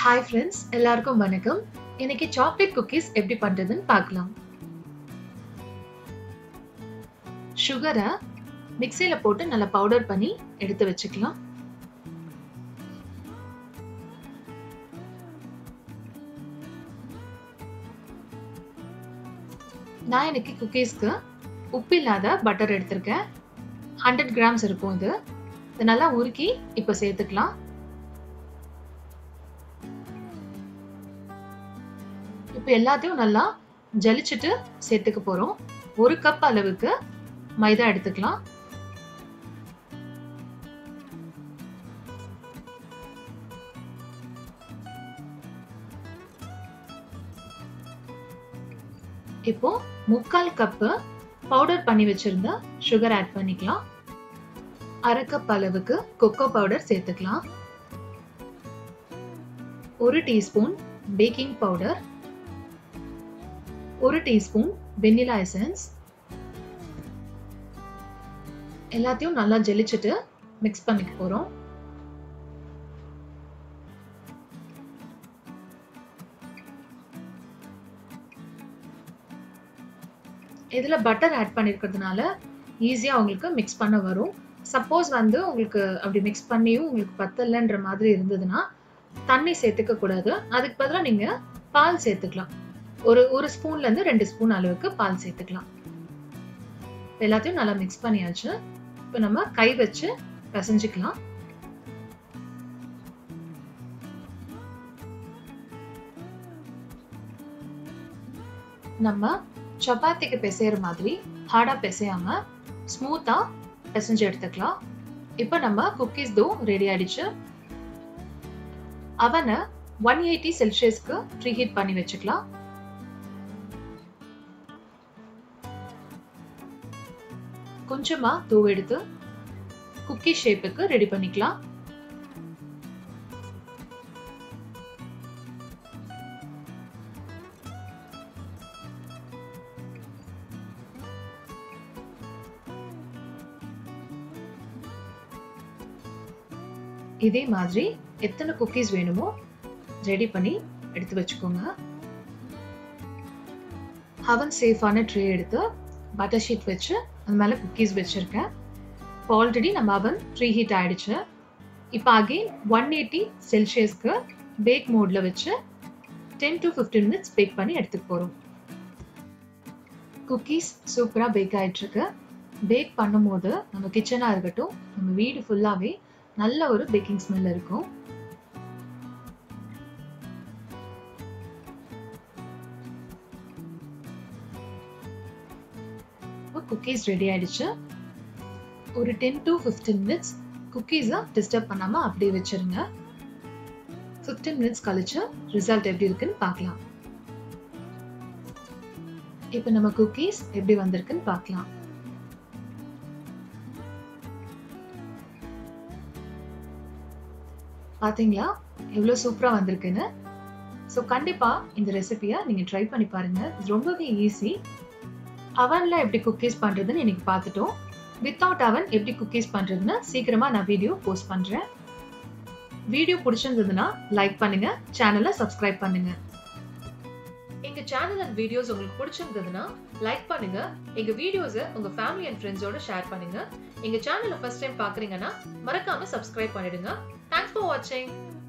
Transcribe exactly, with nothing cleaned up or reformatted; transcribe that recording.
Hi friends, எல்லாருக்கும் வணக்கம். இன்னைக்கு சாக்லேட் குக்கீஸ் எப்படி பண்றதுன்னு பார்க்கலாம். சுகரை மிக்ஸில போட்டு நல்லா பவுடர் பண்ணி எடுத்து வச்சுக்கலாம். நான் இன்னைக்கு குக்கீஸ்க்கு உப்பு இல்லாத பட்டர் எடுத்திருக்கேன். hundred grams இருக்கும் இது. இதை நல்லா உருக்கி இப்போ சேர்த்துக்கலாம். இப்போ எல்லாத்தையும் நல்லா ஜலிச்சிட்டு சேர்த்துக்க போறோம். ஒரு கப் அளவுக்கு மைதா எடுத்துக்கலாம். இப்போ முக்கால் கப்பு பவுடர் பண்ணி வச்சிருந்த சுகர் ஆட் பண்ணிக்கலாம். அரை கப் அளவுக்கு கொக்கோ பவுடர் சேர்த்துக்கலாம். ஒரு டீஸ்பூன் பேக்கிங் பவுடர், ஒரு டீஸ்பூன் வெனிலா எசன்ஸ், எல்லாத்தையும் நல்லா ஜெலிச்சிட்டு மிக்ஸ் பண்ணிக்க போறோம். இதுல பட்டர் ஆட் பண்ணிருக்கிறதுனால ஈஸியா உங்களுக்கு மிக்ஸ் பண்ண வரும். சப்போஸ் வந்து உங்களுக்கு அப்படி மிக்ஸ் பண்ணியும் உங்களுக்கு பத்தலன்ற மாதிரி இருந்ததுன்னா தண்ணி சேர்த்துக்க கூடாது. அதுக்கு பதிலாக நீங்க பால் சேர்த்துக்கலாம். ஒரு ஒரு ஸ்பூன்ல இருந்து ரெண்டு ஸ்பூன் அளவுக்கு பால் சேர்த்துக்கலாம். எல்லாத்தையும் நல்லா மிக்ஸ் பண்ணியாச்சு. இப்போ நம்ம கை வச்சு பிசைஞ்சுக்கலாம். நம்ம சப்பாத்திக்கு பிசைற மாதிரி ஹார்டா பிசையாம ஸ்மூத்தா பிசைஞ்சு எடுத்துக்கலாம். இப்போ நம்ம குக்கீஸ் டோ ரெடி ஆயிடுச்சு. அவனை one eighty செல்சியஸ்க்கு ப்ரீஹீட் பண்ணி வச்சுக்கலாம். கொஞ்சமா தூள் எடுத்து குக்கி ஷேப்புக்கு ரெடி பண்ணிக்கலாம். இதே மாதிரி எத்தனை குக்கீஸ் வேணுமோ ரெடி பண்ணி எடுத்து வச்சுக்கோங்க. அவன் சேஃபான ட்ரே எடுத்து பட்டர் ஷீட் வச்சு அது மேலே குக்கீஸ் வச்சிருக்கேன். இப்போ ஆல்ரெடி நம்ம அவன் ப்ரீ ஹீட் ஆயிடுச்சு. இப்போ அகெயின் ஒன் எயிட்டி செல்சியஸ்க்கு பேக் மோட்ல வச்சு ten to fifteen minutes bake பண்ணி எடுத்துக்க போறோம். குக்கீஸ் சூப்பரா பேக் ஆயிட்டு இருக்கு. பேக் பண்ணும்போது நம்ம கிச்சனா இருக்கட்டும், நம்ம வீடு ஃபுல்லாவே நல்ல ஒரு பேக்கிங் ஸ்மெல் இருக்கும். குக்கீஸ் ரெடி ஆயிடுச்சு. ஒரு டென் டு ஃபிஃப்டீன் மினிட்ஸ் குக்கீஸை டிஸ்டர்ப் பண்ணாம அப்படியே வச்சிருங்க. ஃபிஃப்டீன் மினிட்ஸ் கழிச்சு ரிசல்ட் எப்படி இருக்குன்னு பார்க்கலாம். இப்போ நம்ம குக்கீஸ் எப்படி வந்திருக்குன்னு பார்க்கலாம். பாத்தீங்களா எவ்வளவு சூப்பரா வந்திருக்குன்னு. ஸோ கண்டிப்பா இந்த ரெசிபியை நீங்க ட்ரை பண்ணி பாருங்க. இது ரொம்பவே ஈஸி. அவன்ல எப்படி குக்கீஸ் பண்றதுன்னு இன்னைக்கு பார்த்துட்டோம். வித்தவுட் அவன் எப்படி குக்கீஸ் பண்றதுன்னு சீக்கிரமா நான் வீடியோ போஸ்ட் பண்றேன். வீடியோ பிடிச்சிருந்ததுன்னா லைக் பண்ணுங்க, சேனலை சப்ஸ்கிரைப் பண்ணுங்க. எங்க சேனல் அண்ட் வீடியோஸ் உங்களுக்கு பிடிச்சிருந்ததுன்னா லைக் பண்ணுங்க. எங்க வீடியோஸை உங்க ஃபேமிலி அண்ட் ஃப்ரெண்ட்ஸோட ஷேர் பண்ணுங்க. எங்க சேனலை ஃபர்ஸ்ட் டைம் பாக்குறீங்கன்னா மறக்காம சப்ஸ்கிரைப் பண்ணிடுங்க. தேங்க்ஸ் ஃபார் வாட்சிங்.